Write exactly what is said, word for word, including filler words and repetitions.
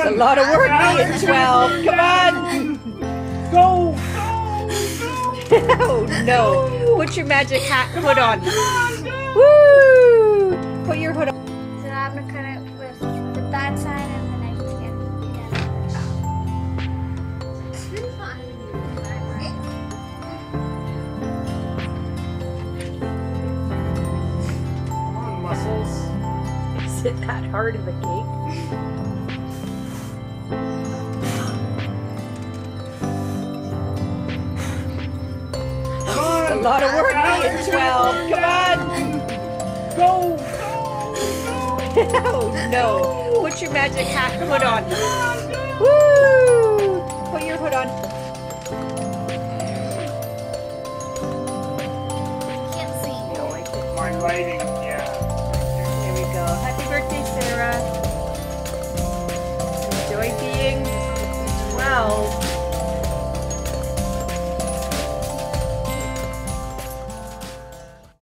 a lot of work being twelve. Come on. Go! Oh no. Put your magic hat hood on. Woo! Put your hood on. So I'm gonna cut it with the bad side and the knife together. It's really fun. Come on, muscles. Is it that hard of a cake? A lot of work being twelve. Come on. Go! Oh no. Put your magic hat hood on. Woo! Put your hood on. Can't see. No, I can't. My lighting.